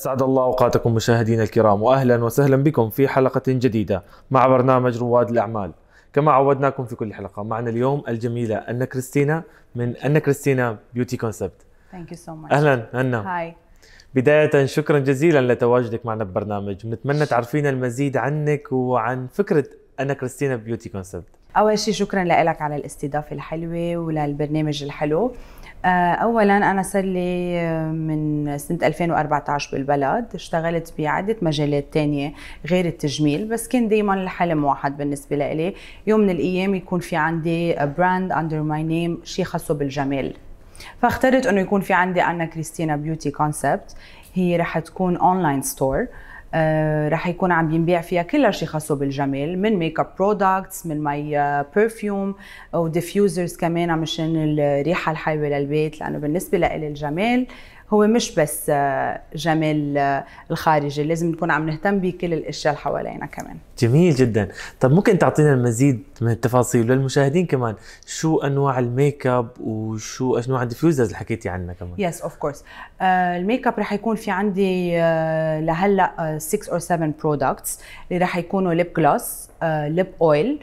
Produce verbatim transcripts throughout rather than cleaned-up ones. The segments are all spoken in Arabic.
أسعد الله أوقاتكم مشاهدينا الكرام، وأهلا وسهلا بكم في حلقة جديدة مع برنامج رواد الأعمال. كما عودناكم في كل حلقة، معنا اليوم الجميلة أنا كريستينا من أنا كريستينا بيوتي كونسبت. Thank you so much. أهلا أنا. هاي. بداية شكرا جزيلا لتواجدك معنا ببرنامج، ونتمنى تعرفينا المزيد عنك وعن فكرة أنا كريستينا بيوتي كونسبت. أول شيء شكرا لك على الاستضافة الحلوة وللبرنامج الحلو. أولا أنا صار لي من سنة ألفين وأربعة عشر بالبلد، اشتغلت بعدة مجالات تانية غير التجميل، بس كان دايما الحلم واحد بالنسبة لي، يوم من الأيام يكون في عندي براند under my name، شيء خاصه بالجمال. فاخترت انه يكون في عندي انا كريستينا بيوتي كونسبت، هي رح تكون اونلاين ستور، آه رح يكون عم ينبيع فيها كل شيء خاصه بالجمال، من ميك اب برودكتس، من ماي برفيوم وديفيوزرز كمان مشان الريحه الحلوه للبيت، لانه بالنسبه لي الجمال هو مش بس جمال الخارجي، لازم نكون عم نهتم بكل الاشياء اللي حوالينا كمان. جميل جدا. طب ممكن تعطينا المزيد من التفاصيل للمشاهدين كمان، شو انواع الميك اب وشو انواع الديفيوزرز اللي حكيتي عنها كمان؟ يس اوف كورس. الميك اب رح يكون في عندي uh, لهلا ستة او سبعة برودكتس اللي رح يكونوا ليب جلوس، ليب اويل،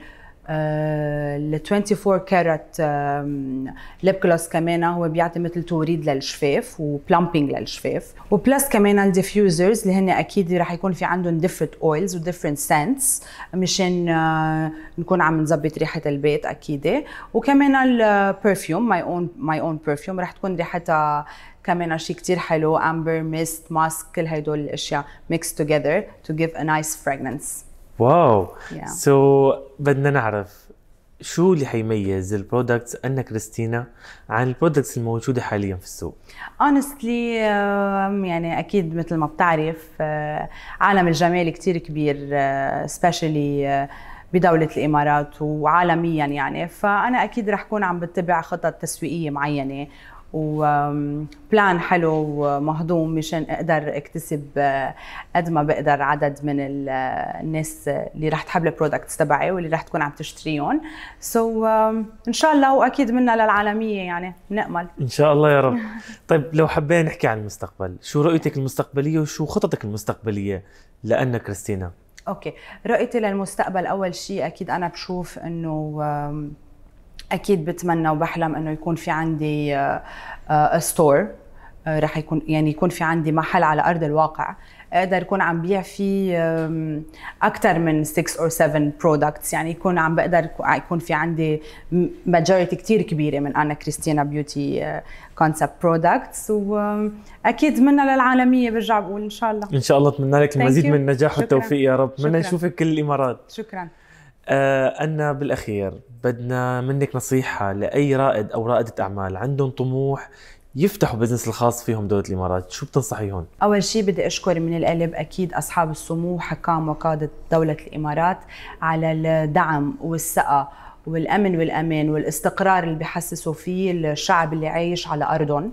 ال أربعة وعشرين كارات ليب جلوس كمان هو بيعطي مثل توريد للشفاف وبلامبينج للشفاف، وبلس كمان الديفيوزرز اللي هن اكيد رح يكون في عندهم ديفرنت اويلز وديفرنت سنتس مشان نكون عم نظبط ريحه البيت اكيد، وكمان البرفيوم ماي اون ماي اون برفيوم رح تكون ريحتها كمان شيء كتير حلو، امبر، ميست، ماسك، كل هدول الاشياء mixed together to give a nice fragrance. واو. yeah. سو so, بدنا نعرف شو اللي حيميز البرودكتس أنا كريستينا عن البرودكتس الموجودة حاليا في السوق؟ honestly يعني أكيد مثل ما بتعرف عالم الجمال كتير كبير، especially بدولة الإمارات وعالميا يعني، فأنا أكيد رح كون عم بتبع خطط تسويقية معينة وبلان حلو ومهضوم مشان اقدر اكتسب قد ما بقدر عدد من الناس اللي رح تحب البرودكتس تبعي واللي رح تكون عم تشتريهم. سو so, ان شاء الله واكيد منا للعالميه يعني بنأمل ان شاء الله يا رب. طيب لو حبينا نحكي عن المستقبل، شو رؤيتك المستقبليه وشو خططك المستقبليه لأنا كريستينا؟ اوكي، رؤيتي للمستقبل اول شيء اكيد انا بشوف انه اكيد بتمنى وبحلم انه يكون في عندي ستور، رح يكون يعني يكون في عندي محل على ارض الواقع اقدر يكون عم بيع فيه اكثر من ستة او سبعة برودكتس، يعني يكون عم بقدر يكون في عندي ماجوريتي كتير كبيره من انا كريستينا بيوتي كونسبت برودكتس، واكيد منا للعالميه برجع بقول ان شاء الله. ان شاء الله اتمنى لك المزيد من النجاح والتوفيق يا رب. بدنا نشوفك كل الامارات. شكرا. آه أنا بالأخير بدنا منك نصيحة لأي رائد أو رائدة أعمال عندهم طموح يفتحوا بزنس الخاص فيهم دولة الإمارات، شو بتنصحيهم؟ أول شيء بدي أشكر من القلب أكيد أصحاب السمو حكام وقادة دولة الإمارات على الدعم والثقة والأمن والأمان والاستقرار اللي بيحسسوا فيه الشعب اللي عايش على أرضهم.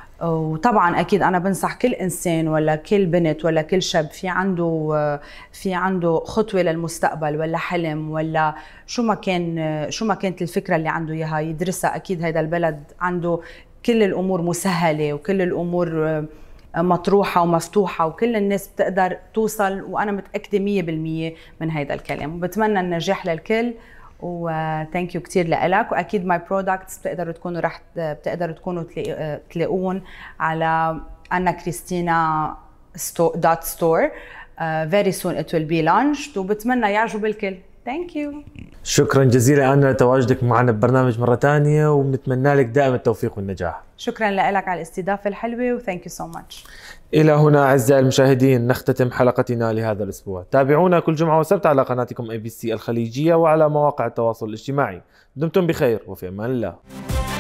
وطبعا اكيد انا بنصح كل انسان ولا كل بنت ولا كل شاب في عنده في عنده خطوه للمستقبل ولا حلم ولا شو ما كان شو ما كانت الفكره اللي عنده اياها يدرسها. اكيد هذا البلد عنده كل الامور مسهله وكل الامور مطروحه ومفتوحه وكل الناس بتقدر توصل، وانا متاكده مية بالمية من هذا الكلام، وبتمنى النجاح للكل. وثانك يو كثير لك، واكيد ماي برودكتس بتقدروا تكونوا رح بتقدروا تكونوا تلاقون على أنا كريستينا دوت ستور. فيري سون ات ويل بي لانشد، وبتمنى يعجب الكل. ثانك يو. شكرا جزيلا أنا لتواجدك معنا ببرنامج مرة ثانية، وبنتمنى لك دائما التوفيق والنجاح. شكرا لك على الاستضافة الحلوة، وثانك يو سو ماتش. إلى هنا أعزائي المشاهدين نختتم حلقتنا لهذا الأسبوع. تابعونا كل جمعة وسبت على قناتكم إيه بي سي الخليجية وعلى مواقع التواصل الاجتماعي. دمتم بخير وفي أمان الله.